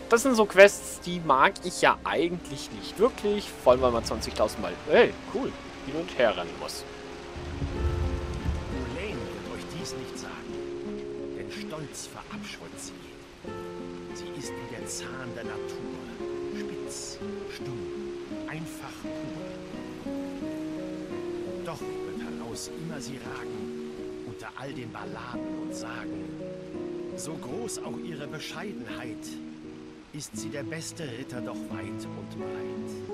Das sind so Quests, die mag ich ja eigentlich nicht wirklich. Vor allem, weil man 20.000 Mal, hey, cool, hin und her rennen muss. Ulaine wird euch dies nicht sagen, denn Stolz verabscheut sie. Sie ist wie der Zahn der Natur, spitz, stumm, einfach pur. Doch wird heraus immer sie ragen, unter all den Balladen und Sagen. So groß auch ihre Bescheidenheit, ist sie der beste Ritter doch weit und breit.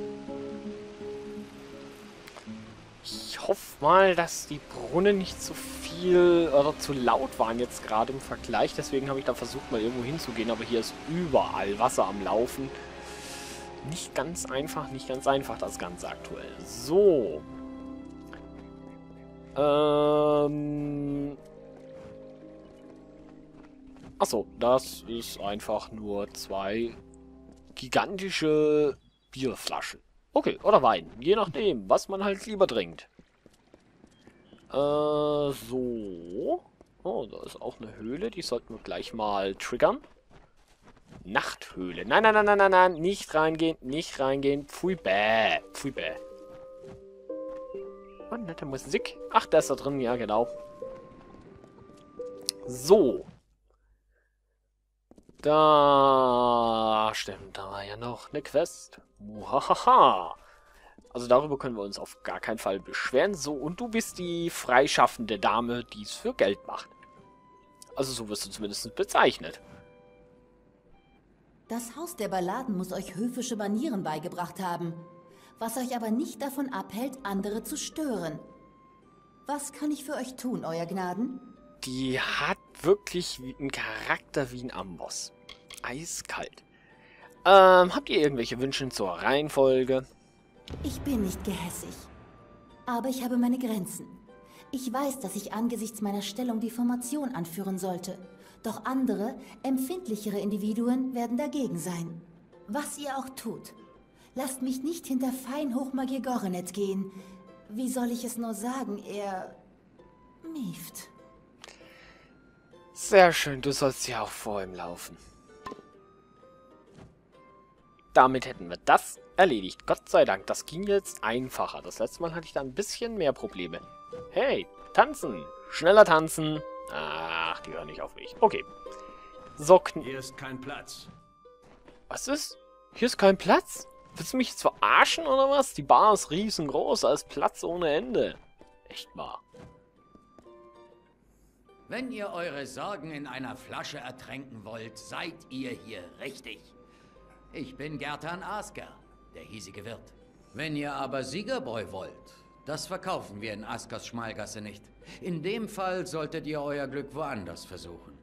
Ich hoffe mal, dass die Brunnen nicht zu viel oder zu laut waren jetzt gerade im Vergleich. Deswegen habe ich da versucht, mal irgendwo hinzugehen. Aber hier ist überall Wasser am Laufen. Nicht ganz einfach das Ganze aktuell. So. Achso, das ist einfach nur 2 gigantische Bierflaschen. Okay, oder Wein. Je nachdem, was man halt lieber trinkt. So. Oh, da ist auch eine Höhle. Die sollten wir gleich mal triggern. Nachthöhle. Nein, nein, nein, nein, nein, nein. Nicht reingehen, nicht reingehen. Pfui, bäh. Pfui, bäh. Oh, nette Musik. Ach, der ist da drin. Ja, genau. So. Da stimmt, da war ja noch eine Quest. Muhahaha. Also darüber können wir uns auf gar keinen Fall beschweren. So, und du bist die freischaffende Dame, die es für Geld macht. Also so wirst du zumindest bezeichnet. Das Haus der Balladen muss euch höfische Manieren beigebracht haben, was euch aber nicht davon abhält, andere zu stören. Was kann ich für euch tun, Euer Gnaden? Die hat wirklich einen Charakter wie ein Amboss. Eiskalt. Habt ihr irgendwelche Wünsche zur Reihenfolge? Ich bin nicht gehässig. Aber ich habe meine Grenzen. Ich weiß, dass ich angesichts meiner Stellung die Formation anführen sollte. Doch andere, empfindlichere Individuen werden dagegen sein. Was ihr auch tut, lasst mich nicht hinter Feinhochmagier Gorenet gehen. Wie soll ich es nur sagen, er mieft. Sehr schön, du sollst ja auch vor ihm laufen. Damit hätten wir das erledigt. Gott sei Dank, das ging jetzt einfacher. Das letzte Mal hatte ich da ein bisschen mehr Probleme. Hey, tanzen! Schneller tanzen! Ach, die hören nicht auf mich. Okay. Socken. Hier ist kein Platz. Was ist? Hier ist kein Platz? Willst du mich jetzt verarschen oder was? Die Bar ist riesengroß, da ist Platz ohne Ende. Echt wahr. Wenn ihr eure Sorgen in einer Flasche ertränken wollt, seid ihr hier richtig. Ich bin Gertan Asker, der hiesige Wirt. Wenn ihr aber Siegerbräu wollt, das verkaufen wir in Askers Schmalgasse nicht. In dem Fall solltet ihr euer Glück woanders versuchen.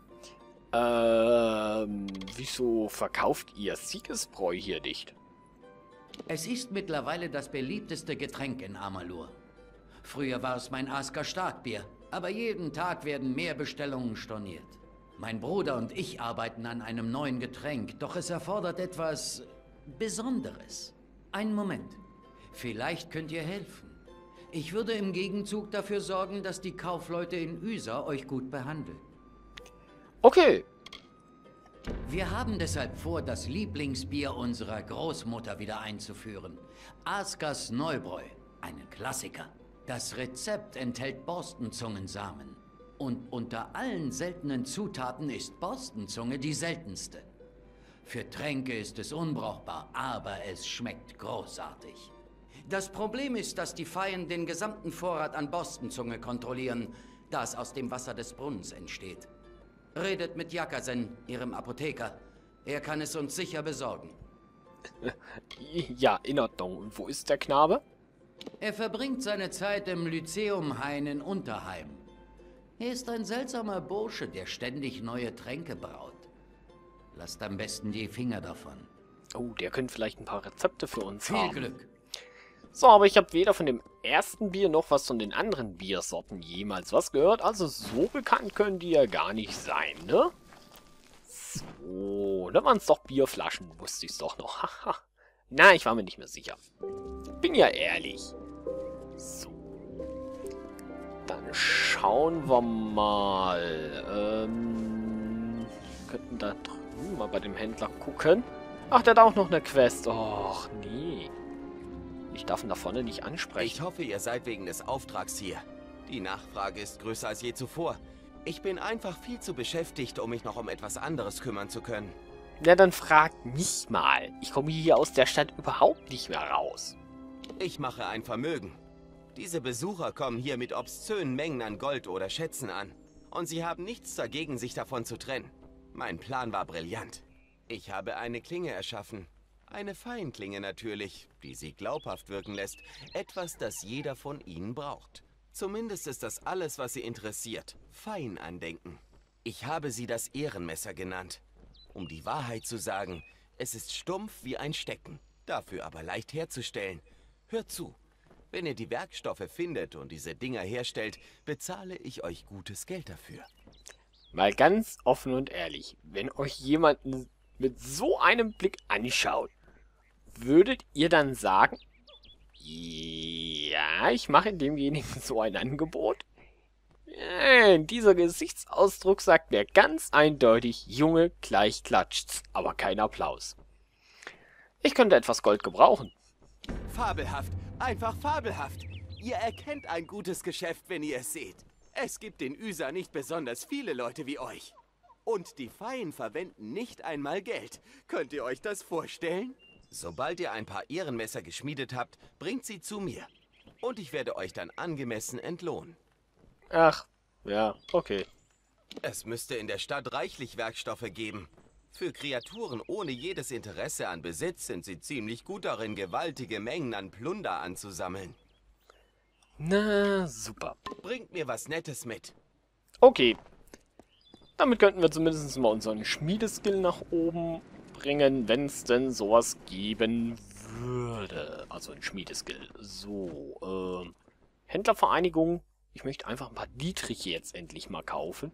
Wieso verkauft ihr Siegesbräu hier nicht? Es ist mittlerweile das beliebteste Getränk in Amalur. Früher war es mein Asker Starkbier, aber jeden Tag werden mehr Bestellungen storniert. Mein Bruder und ich arbeiten an einem neuen Getränk, doch es erfordert etwas Besonderes. Einen Moment. Vielleicht könnt ihr helfen. Ich würde im Gegenzug dafür sorgen, dass die Kaufleute in Üsa euch gut behandeln. Okay. Wir haben deshalb vor, das Lieblingsbier unserer Großmutter wieder einzuführen. Askers Neubräu, einen Klassiker. Das Rezept enthält Borstenzungensamen. Und unter allen seltenen Zutaten ist Borstenzunge die seltenste. Für Tränke ist es unbrauchbar, aber es schmeckt großartig. Das Problem ist, dass die Feien den gesamten Vorrat an Borstenzunge kontrollieren, da es aus dem Wasser des Brunnens entsteht. Redet mit Jakasen, ihrem Apotheker. Er kann es uns sicher besorgen. Ja, in Ordnung. Und wo ist der Knabe? Er verbringt seine Zeit im Lyzeumhain in Unterheim. Er ist ein seltsamer Bursche, der ständig neue Tränke braut. Lasst am besten die Finger davon. Oh, der könnte vielleicht ein paar Rezepte für uns Viel haben. Glück. So, aber ich habe weder von dem ersten Bier noch was von den anderen Biersorten jemals was gehört. Also so bekannt können die ja gar nicht sein, ne? So, da waren es doch Bierflaschen. Wusste ich es doch noch. Haha. Na, ich war mir nicht mehr sicher. Bin ja ehrlich. So. Dann schauen wir mal. Könnten da Mal bei dem Händler gucken. Ach, der hat auch noch eine Quest. Och, nee. Ich darf ihn da vorne nicht ansprechen. Ich hoffe, ihr seid wegen des Auftrags hier. Die Nachfrage ist größer als je zuvor. Ich bin einfach viel zu beschäftigt, um mich noch um etwas anderes kümmern zu können. Ja, dann fragt mich mal. Ich komme hier aus der Stadt überhaupt nicht mehr raus. Ich mache ein Vermögen. Diese Besucher kommen hier mit obszönen Mengen an Gold oder Schätzen an. Und sie haben nichts dagegen, sich davon zu trennen. Mein Plan war brillant. Ich habe eine Klinge erschaffen. Eine Feinklinge natürlich, die sie glaubhaft wirken lässt. Etwas, das jeder von ihnen braucht. Zumindest ist das alles, was sie interessiert. Feinandenken. Ich habe sie das Ehrenmesser genannt. Um die Wahrheit zu sagen, es ist stumpf wie ein Stecken, dafür aber leicht herzustellen. Hört zu, wenn ihr die Werkstoffe findet und diese Dinger herstellt, bezahle ich euch gutes Geld dafür. Mal ganz offen und ehrlich, wenn euch jemanden mit so einem Blick anschaut, würdet ihr dann sagen, ja, ich mache demjenigen so ein Angebot? Dieser Gesichtsausdruck sagt mir ganz eindeutig, Junge, gleich klatscht's, aber kein Applaus. Ich könnte etwas Gold gebrauchen. Fabelhaft, einfach fabelhaft. Ihr erkennt ein gutes Geschäft, wenn ihr es seht. Es gibt in Ysa nicht besonders viele Leute wie euch. Und die Feien verwenden nicht einmal Geld. Könnt ihr euch das vorstellen? Sobald ihr ein paar Ehrenmesser geschmiedet habt, bringt sie zu mir. Und ich werde euch dann angemessen entlohnen. Ach, ja, okay. Es müsste in der Stadt reichlich Werkstoffe geben. Für Kreaturen ohne jedes Interesse an Besitz sind sie ziemlich gut darin, gewaltige Mengen an Plunder anzusammeln. Na, super. Bringt mir was Nettes mit. Okay. Damit könnten wir zumindest mal unseren Schmiedeskill nach oben bringen, wenn es denn sowas geben würde. Also ein Schmiedeskill. So, Händlervereinigung. Ich möchte einfach ein paar Dietriche jetzt endlich mal kaufen.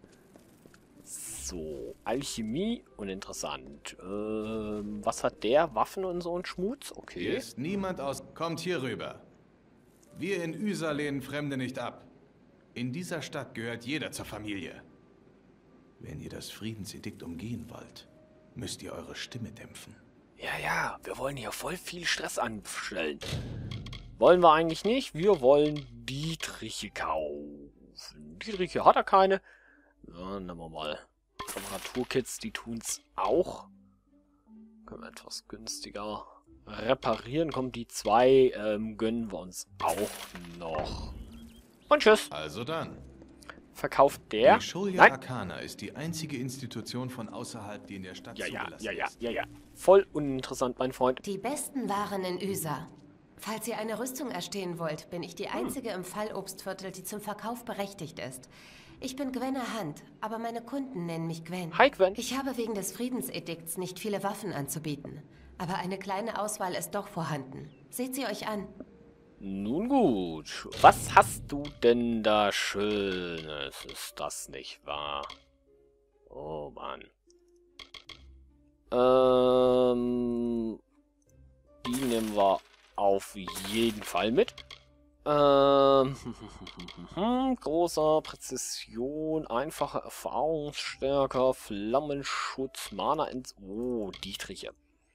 So, Alchemie, uninteressant. Was hat der? Waffen und so ein Schmutz? Okay. Hier ist niemand aus... Kommt hier rüber. Wir in Ysa lehnen Fremde nicht ab. In dieser Stadt gehört jeder zur Familie. Wenn ihr das Friedensedikt umgehen wollt, müsst ihr eure Stimme dämpfen. Ja, wir wollen hier voll viel Stress anstellen. Wollen wir eigentlich nicht. Wir wollen Dietriche kaufen. Dietriche hat er keine. Ja, nehmen wir mal. Reparaturkits, die tun's auch. Können wir etwas günstiger reparieren. Kommen die zwei, gönnen wir uns auch noch. Und tschüss. Also dann. Verkauft der? Die Schulja Nein. Arcana ist die einzige Institution von außerhalb, die in der Stadt zugelassen ist. Ja. Voll uninteressant, mein Freund. Die besten Waren in Ysa. Falls ihr eine Rüstung erstehen wollt, bin ich die einzige im Fallobstviertel, die zum Verkauf berechtigt ist. Ich bin Gwenna Hunt, aber meine Kunden nennen mich Gwen. Hi, Gwen. Ich habe wegen des Friedensedikts nicht viele Waffen anzubieten. Aber eine kleine Auswahl ist doch vorhanden. Seht sie euch an. Nun gut. Was hast du denn da Schönes? Ist das nicht wahr? Oh, Mann. Die nehmen wir auf jeden Fall mit. Großer Präzision, einfache Erfahrungsstärker, Flammenschutz, Mana ins... Oh, Dietriche.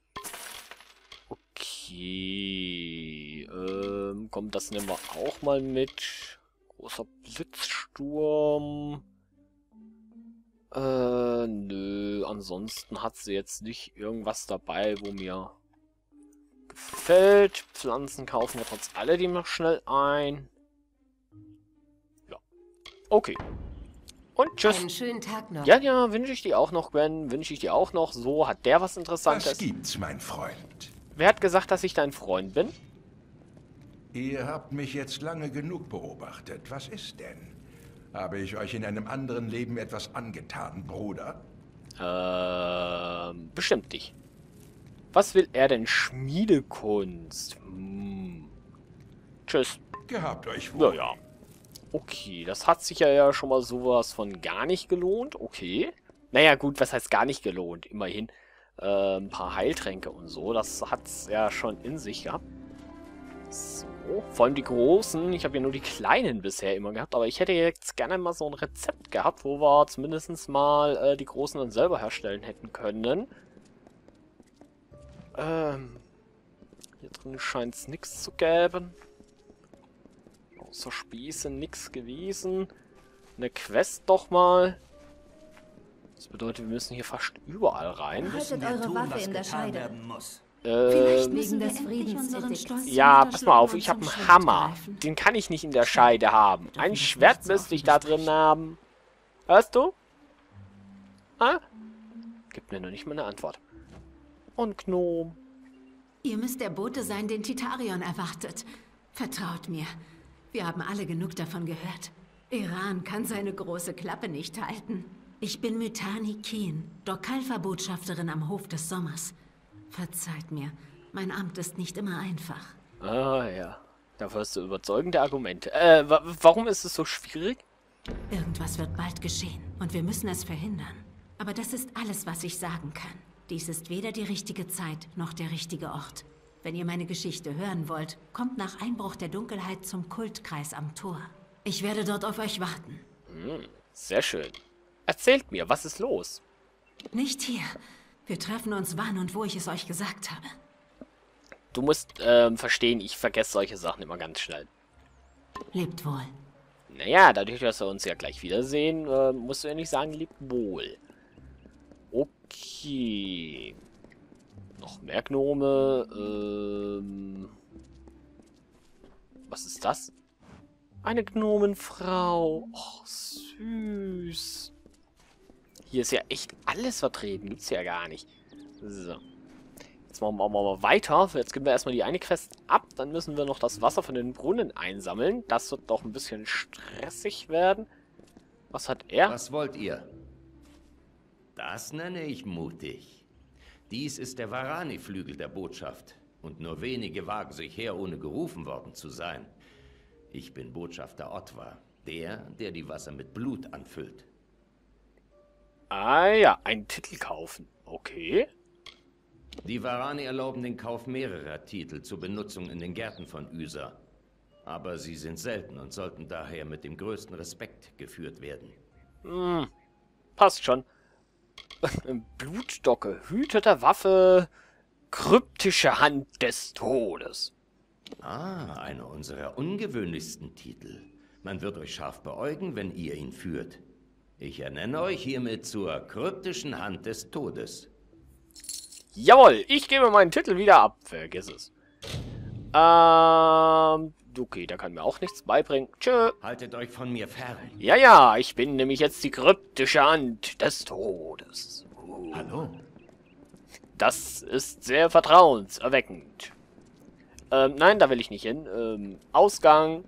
Okay. Komm, das nehmen wir auch mal mit. Großer Blitzsturm. Nö. Ansonsten hat sie jetzt nicht irgendwas dabei, wo mir gefällt. Pflanzen kaufen wir trotz alledem noch schnell ein. Ja. Okay. Und tschüss. Einen schönen Tag noch. Ja, wünsche ich dir auch noch, Gwen. Wünsche ich dir auch noch. So, hat der was Interessantes? Was gibt's, mein Freund? Wer hat gesagt, dass ich dein Freund bin? Ihr habt mich jetzt lange genug beobachtet. Was ist denn? Habe ich euch in einem anderen Leben etwas angetan, Bruder? Bestimmt nicht. Was will er denn? Schmiedekunst. Tschüss. Gehabt euch wohl. Ja. Okay, das hat sich ja schon mal sowas von gar nicht gelohnt. Okay. Naja, gut, was heißt gar nicht gelohnt? Immerhin ein paar Heiltränke und so. Das hat's ja schon in sich gehabt. So, vor allem die großen. Ich habe ja nur die kleinen bisher immer gehabt, aber ich hätte jetzt gerne mal so ein Rezept gehabt, wo wir zumindest mal die großen dann selber herstellen hätten können. Hier drin scheint es nichts zu geben. Außer Spieße nichts gewesen. Eine Quest doch mal. Das bedeutet, wir müssen hier fast überall rein. Haltet eure Waffe in der Scheide. Vielleicht wegen des Friedens. Ja, pass mal auf, ich habe einen Hammer. Den kann ich nicht in der Scheide haben. Ein Schwert müsste ich da drin haben. Hörst du? Ah? Gibt mir noch nicht mal eine Antwort. Und Gnom. Ihr müsst der Bote sein, den Titarion erwartet. Vertraut mir. Wir haben alle genug davon gehört. Iran kann seine große Klappe nicht halten. Ich bin Mythani Keen, Dokalfa-Botschafterin am Hof des Sommers. Verzeiht mir, mein Amt ist nicht immer einfach. Ah ja, dafür hast du überzeugende Argumente. Warum ist es so schwierig? Irgendwas wird bald geschehen und wir müssen es verhindern. Aber das ist alles, was ich sagen kann. Dies ist weder die richtige Zeit noch der richtige Ort. Wenn ihr meine Geschichte hören wollt, kommt nach Einbruch der Dunkelheit zum Kultkreis am Tor. Ich werde dort auf euch warten. Sehr schön. Erzählt mir, was ist los? Nicht hier. Wir treffen uns wann und wo ich es euch gesagt habe. Du musst verstehen, ich vergesse solche Sachen immer ganz schnell. Lebt wohl. Naja, dadurch, dass wir uns ja gleich wiedersehen, musst du ja nicht sagen, lebt wohl. Okay. Noch mehr Gnome. Was ist das? Eine Gnomenfrau. Oh, süß. Hier ist ja echt alles vertreten. Gibt's ja gar nicht. So. Jetzt machen wir mal weiter. Jetzt geben wir erstmal die eine Quest ab. Dann müssen wir noch das Wasser von den Brunnen einsammeln. Das wird doch ein bisschen stressig werden. Was hat er? Was wollt ihr? Das nenne ich mutig. Dies ist der Varani-Flügel der Botschaft. Und nur wenige wagen sich her, ohne gerufen worden zu sein. Ich bin Botschafter Ottvar. Der die Wasser mit Blut anfüllt. Ah ja, einen Titel kaufen. Okay. Die Varani erlauben den Kauf mehrerer Titel zur Benutzung in den Gärten von Ysa. Aber sie sind selten und sollten daher mit dem größten Respekt geführt werden. Passt schon. Blutstocke, Hüter der Waffe, kryptische Hand des Todes. Ah, einer unserer ungewöhnlichsten Titel. Man wird euch scharf beäugen, wenn ihr ihn führt. Ich ernenne euch hiermit zur kryptischen Hand des Todes. Jawohl, ich gebe meinen Titel wieder ab. Vergiss es. Okay, der kann mir auch nichts beibringen. Tschö. Haltet euch von mir fern. Ja, ich bin nämlich jetzt die kryptische Hand des Todes. Hallo? Das ist sehr vertrauenserweckend. Nein, da will ich nicht hin. Ausgang.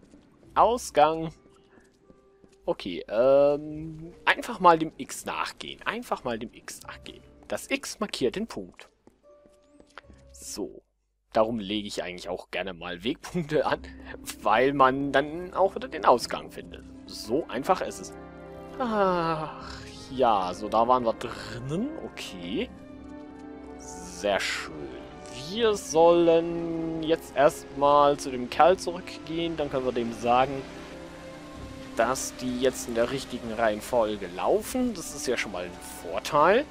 Okay, einfach mal dem X nachgehen. Das X markiert den Punkt. So. Darum lege ich eigentlich auch gerne mal Wegpunkte an, weil man dann auch wieder den Ausgang findet. So einfach ist es. Ach, ja, so da waren wir drinnen. Okay. Sehr schön. Wir sollen jetzt erstmal zu dem Kerl zurückgehen. Dann können wir dem sagen, dass die jetzt in der richtigen Reihenfolge laufen. Das ist ja schon mal ein Vorteil.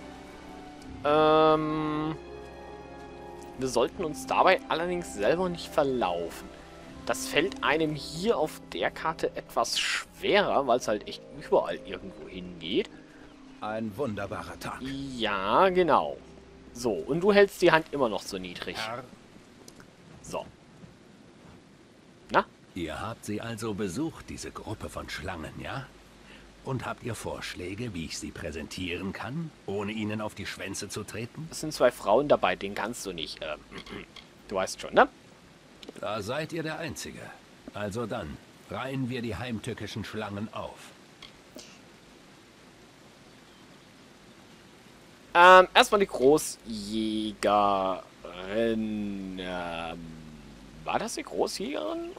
Wir sollten uns dabei allerdings selber nicht verlaufen. Das fällt einem hier auf der Karte etwas schwerer, weil es halt echt überall irgendwo hingeht. Ein wunderbarer Tag. Ja, genau. So, und du hältst die Hand immer noch so niedrig. So. Na? Ihr habt sie also besucht, diese Gruppe von Schlangen, ja? Und habt ihr Vorschläge, wie ich sie präsentieren kann, ohne ihnen auf die Schwänze zu treten? Es sind 2 Frauen dabei, den kannst du nicht. Du weißt schon, ne? Da seid ihr der Einzige. Also dann, reihen wir die heimtückischen Schlangen auf. Erstmal die Großjägerin. War das die Großjägerin?